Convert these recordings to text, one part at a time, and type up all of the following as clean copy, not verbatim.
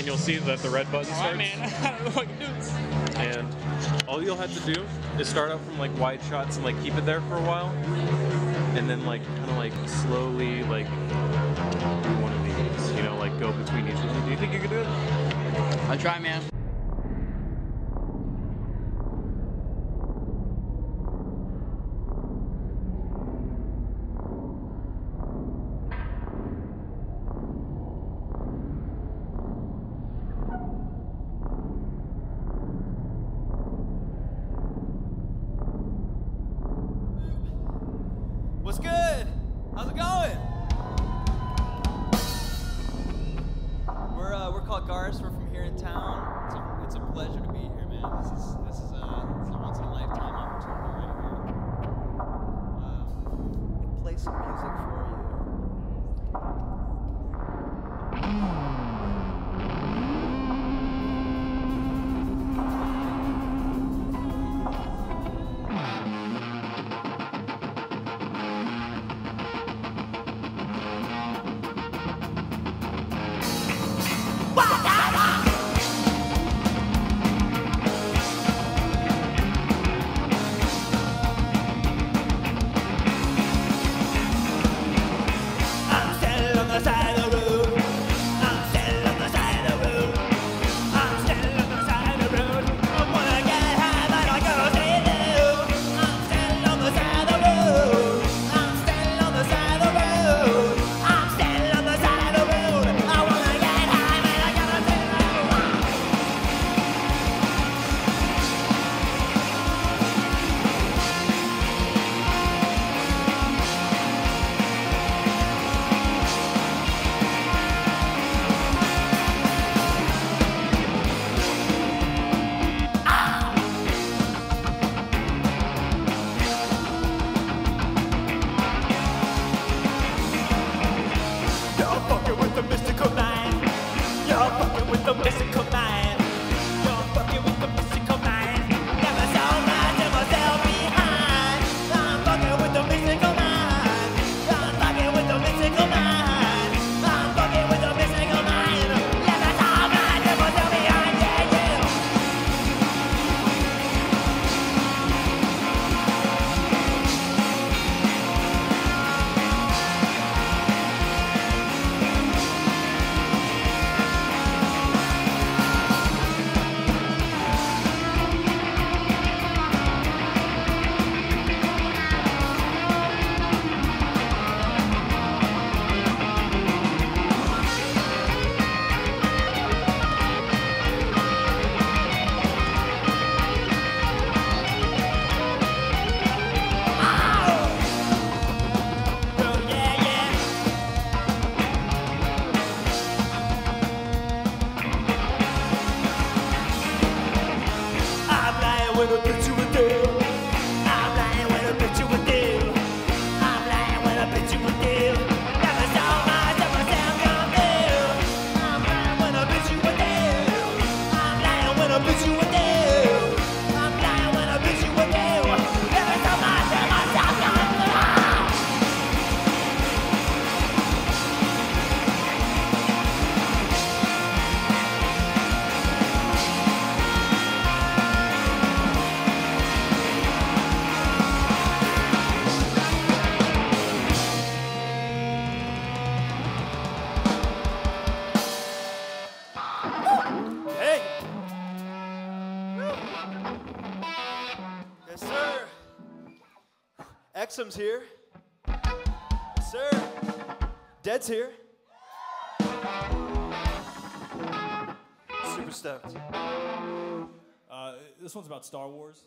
and you'll see that the red button starts. Alright, man. I don't know what I can do this. And all you'll have to do is start out from like wide shots and like keep it there for a while, and then like kind of like slowly like do one of these, you know, like go between each of them. Do you think you can do it? I'll try, man. What's good? How's it going? We're called Garst. We're from here in town. It's a pleasure to be here, man. This is a once in a lifetime opportunity right here. I'm gonna play some music for you. Exum's here. Yes, sir. Dehd's here. Super stoked. This one's about Star Wars.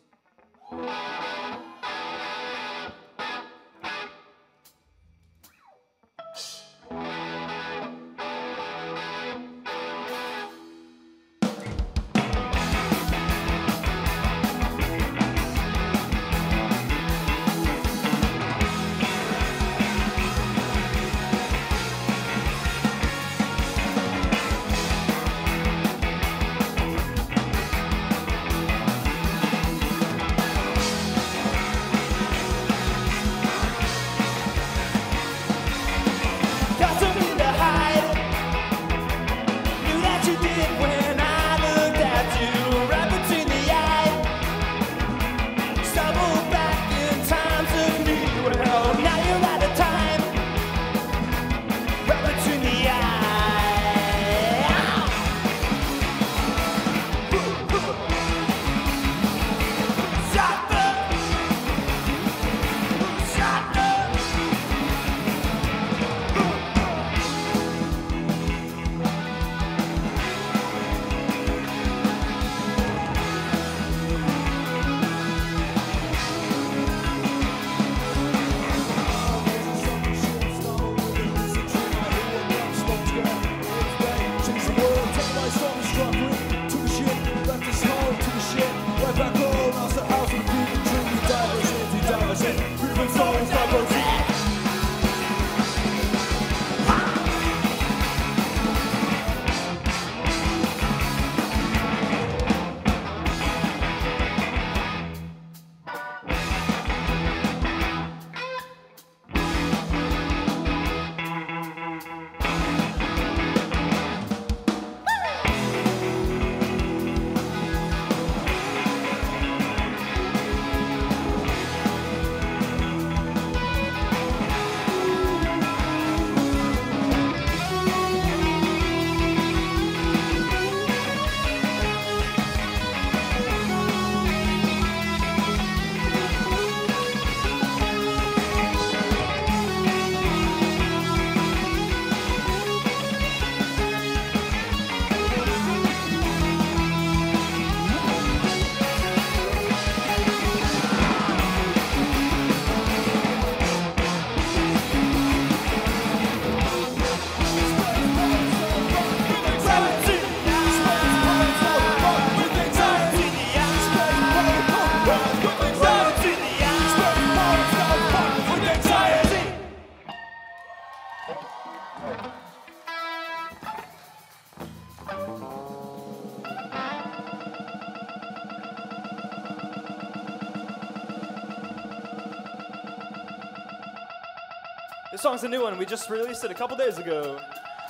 This song's a new one. We just released it a couple days ago.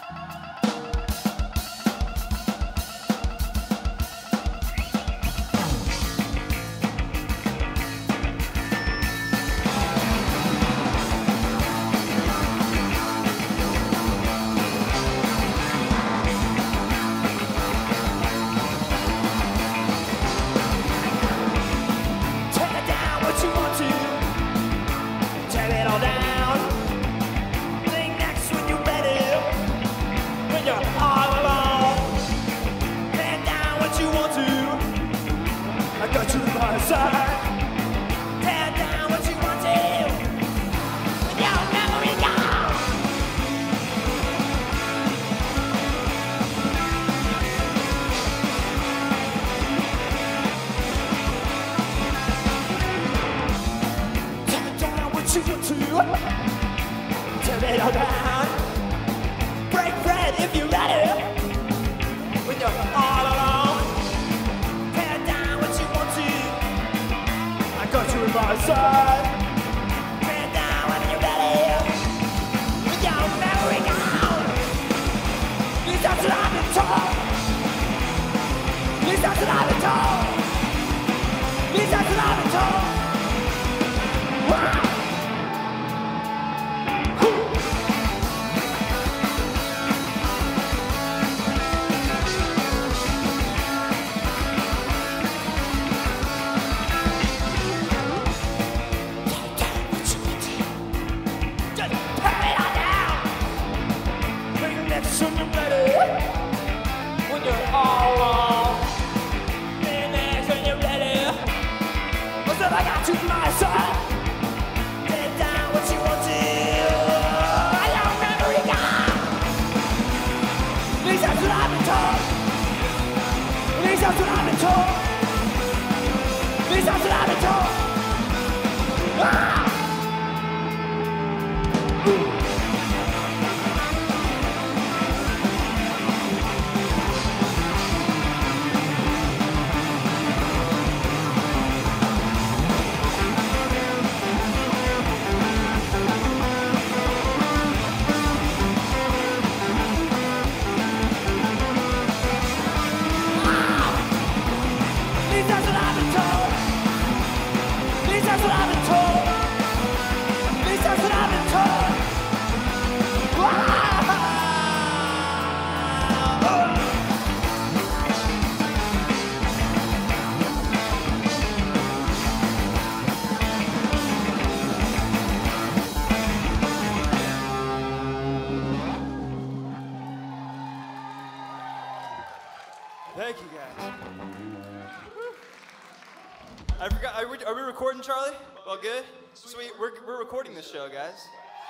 Thank you, guys. I forgot, are we recording, Charlie? All good? Sweet, we're recording this show, guys.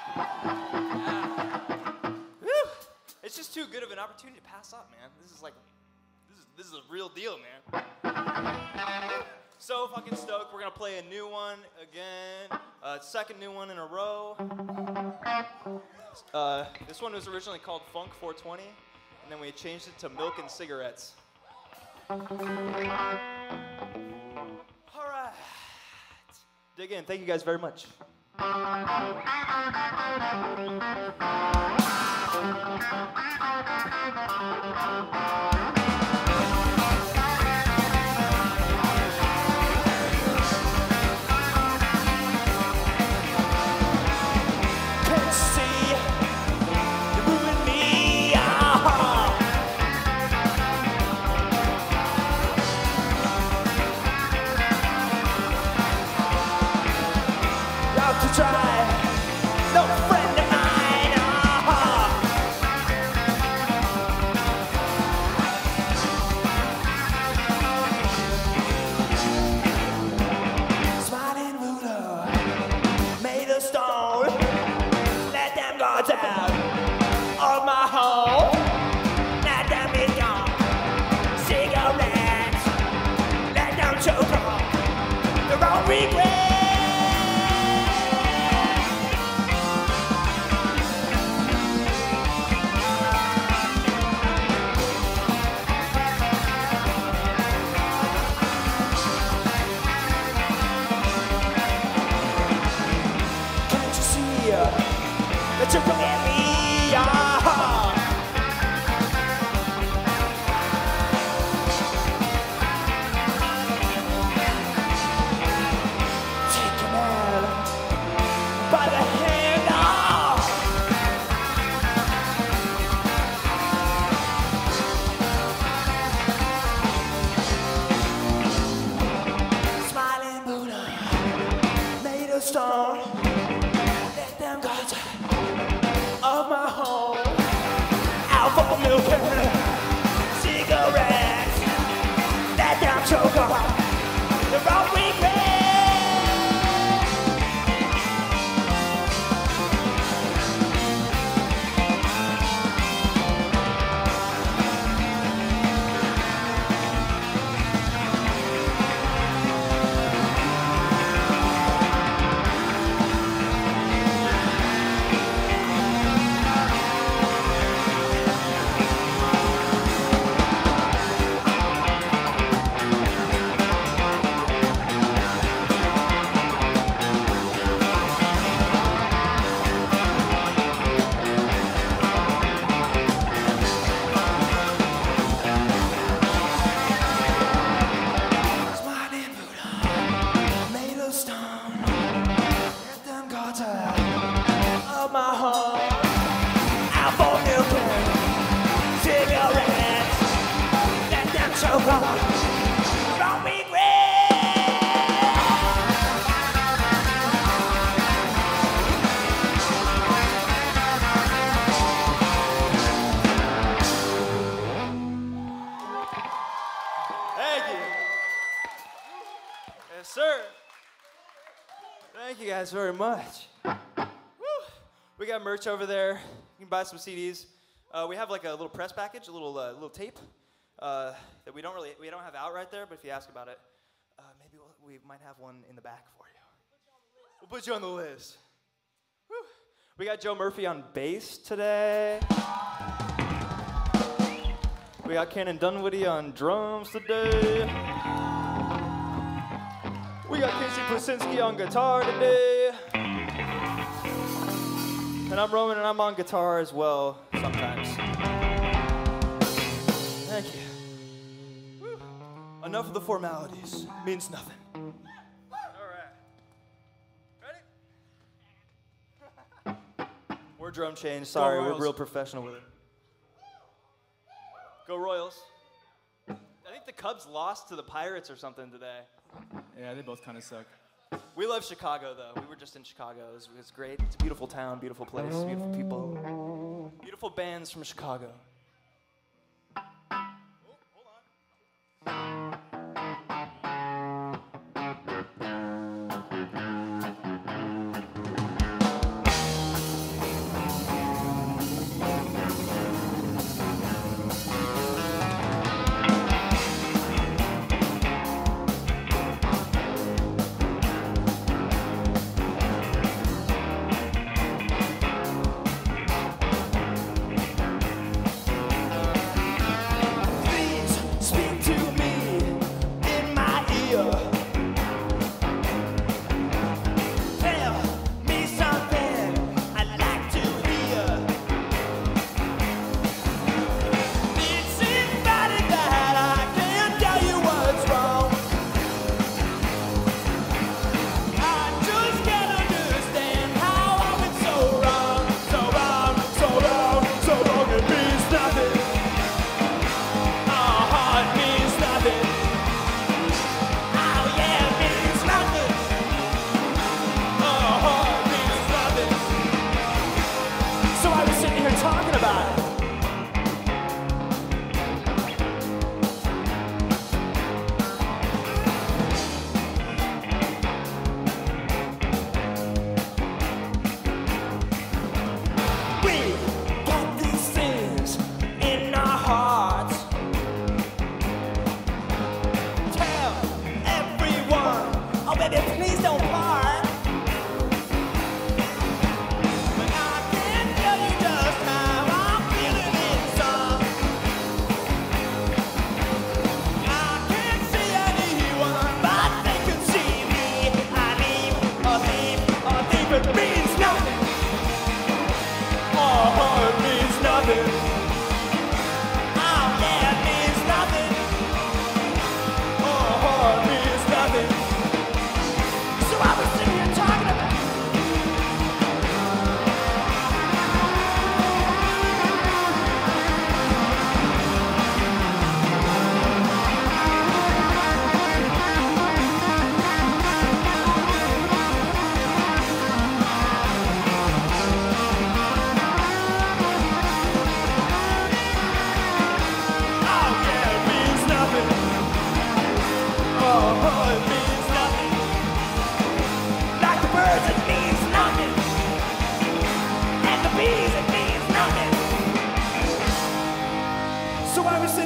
Woo! It's just too good of an opportunity to pass up, man. This is like, this is a real deal, man. So fucking stoked. We're gonna play a new one again. Second new one in a row. This one was originally called Funk 420, and then we changed it to Milk and Cigarettes. All right. Dig in. Thank you guys very much. choke on the wrong regret. Thank you guys very much. Woo. We got merch over there. You can buy some CDs. We have like a little press package, a little tape that we don't have out right there. But if you ask about it, maybe we might have one in the back for you. We'll put you on the list. Woo. We got Joe Murphy on bass today. We got Ken and Dunwoody on drums today. We got Casey Plucinski on guitar today. And I'm Roman and I'm on guitar as well sometimes. Thank you. Woo. Enough of the formalities. Means nothing. All right. Ready? We're drum change. Sorry, we're real professional with it. Go Royals. I think the Cubs lost to the Pirates or something today. Yeah, they both kind of suck. We love Chicago, though. We were just in Chicago. It was great. It's a beautiful town, beautiful place, beautiful people. Beautiful bands from Chicago. Oh, hold on.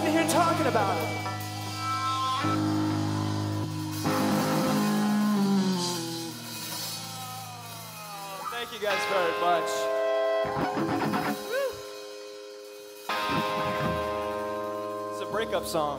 sitting here talking about it. Thank you guys very much. It's a breakup song.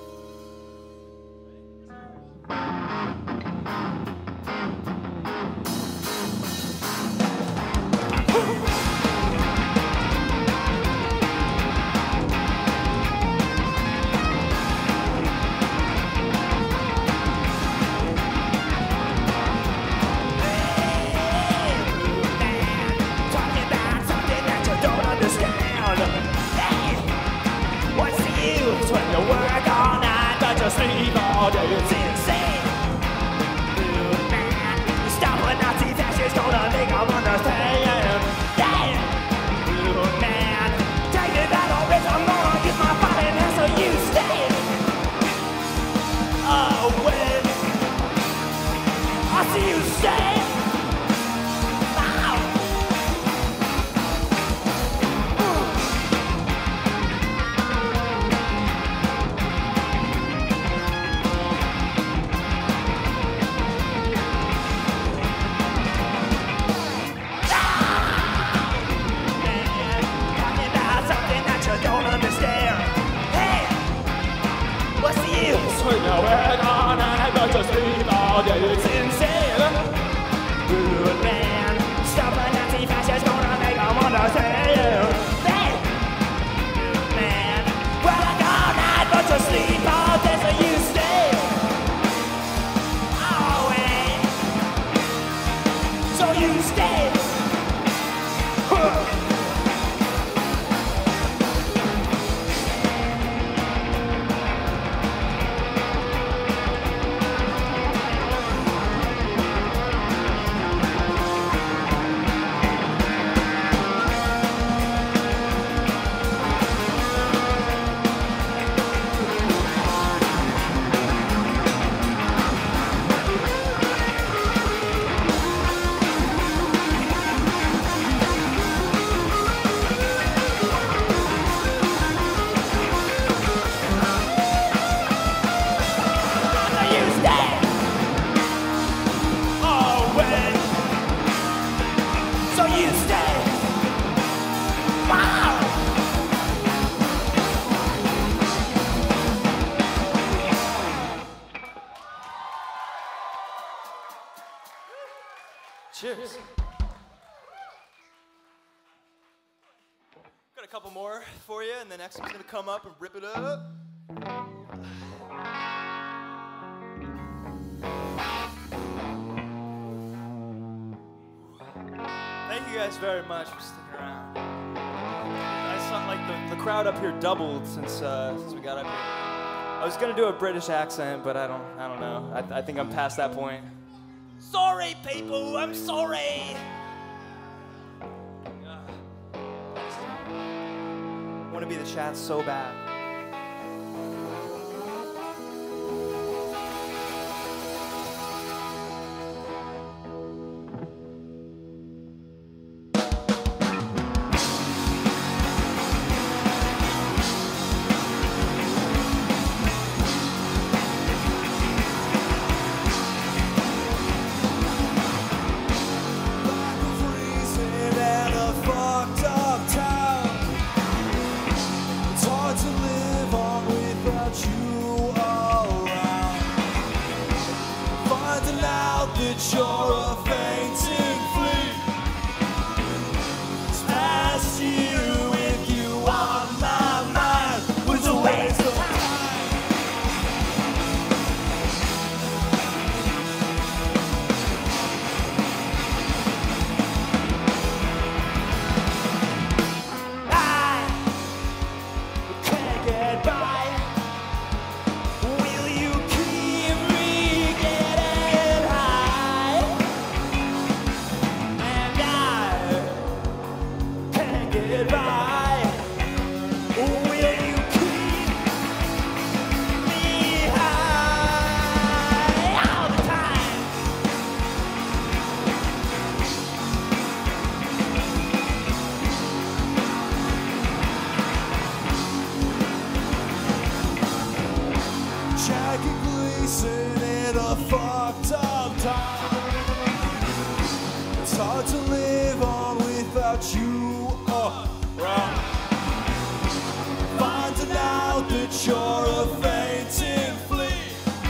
Sleep all day, it's insane. Rude man, stop a Nazi fascist, gonna make them understand. Damn, rude man, take me back on this, I'm gonna get my fighting ass so you stay. Oh, when I see you stay. Just sleep all day, it's insane. Rude man, stop a Nazi fascist, gonna make them understand. Hey, rude man, well I all night, but just sleep all day, so you stay. Oh, wait, so you stay. Cheers. Got a couple more for you, and the next one's gonna come up and rip it up. Thank you guys very much for sticking around. I saw like the crowd up here doubled since we got up here. I was gonna do a British accent, but I don't know. I think I'm past that point. Sorry, people, I'm sorry. I want to be the chat so bad. been a fucked up time. It's hard to live on without you around. Finding out that you're a fainting flea.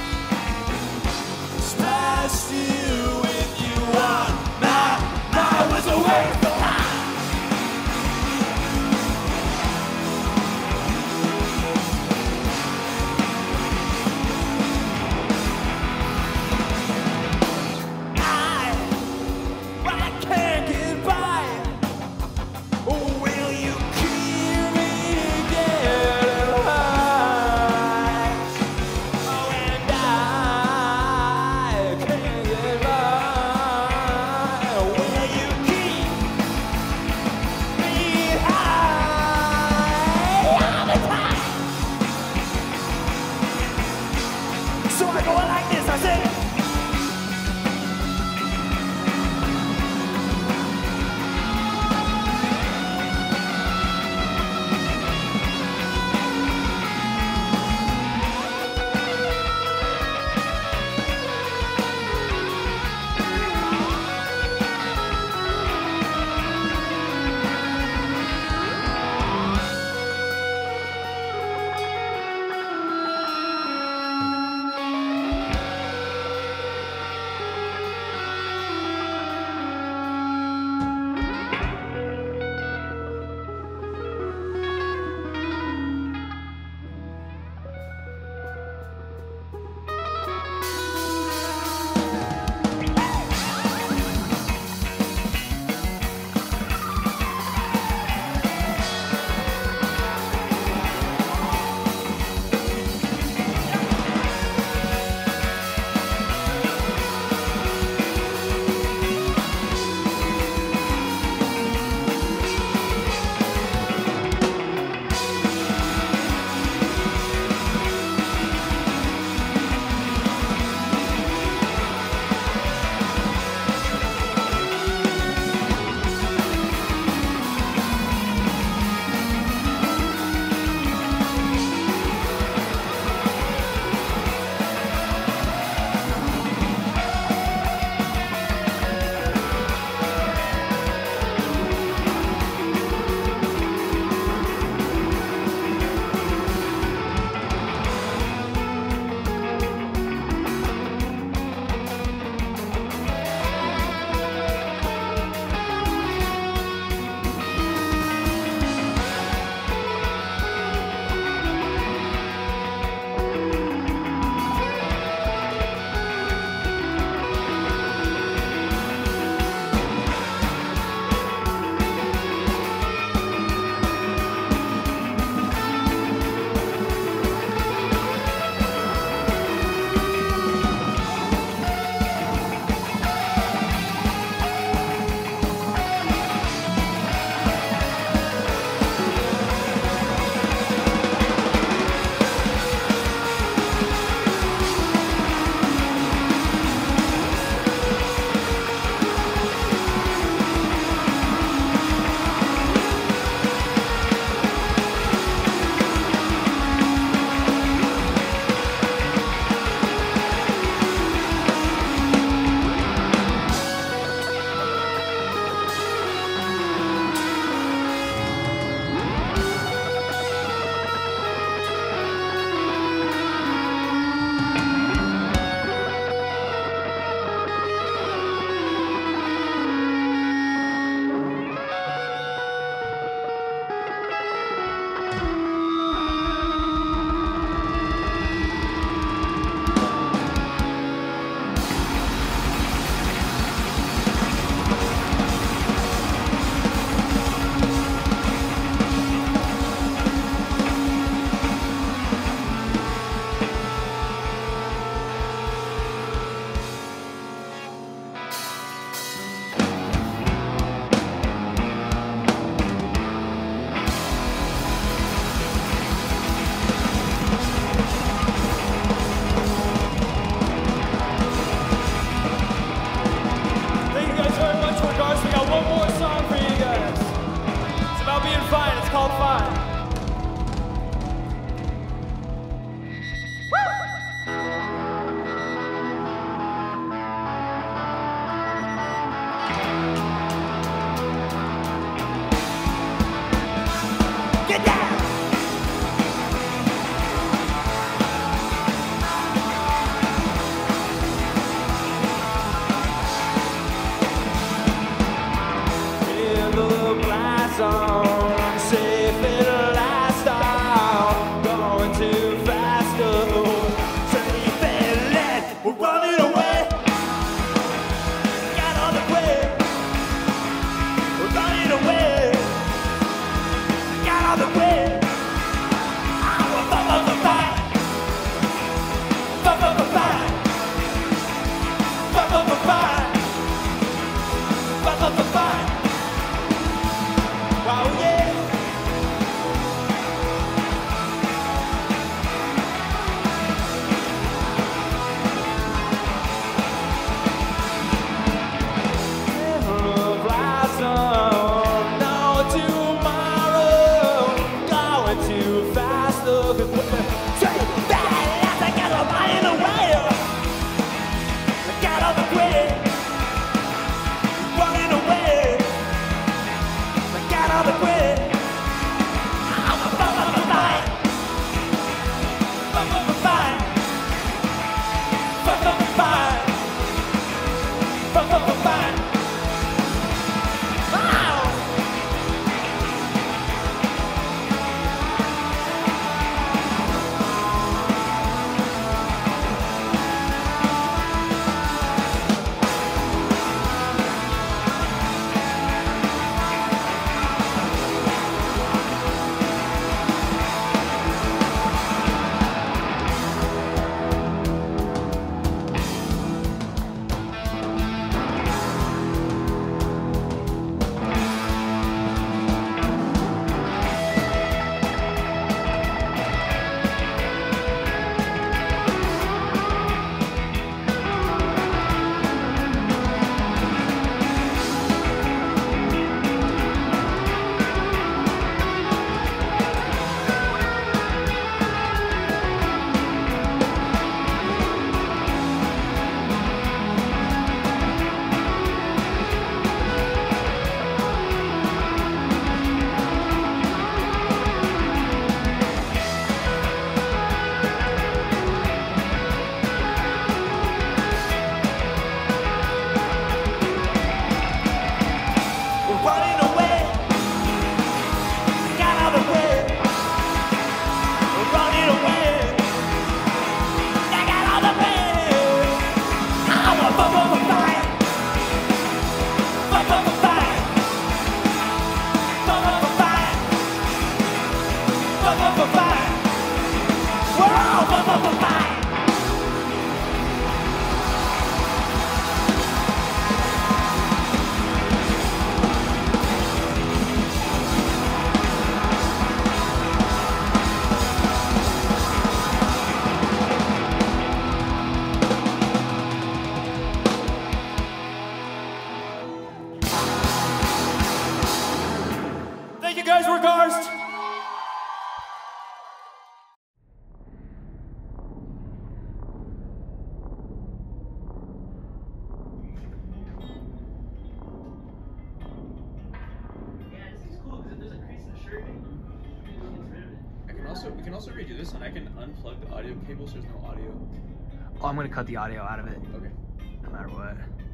It's past you with you on my was a waste of time. Will you keep me getting high? can also redo this, and I can unplug the audio cable so there's no audio. Oh, I'm gonna cut the audio out of it. Okay. No matter what.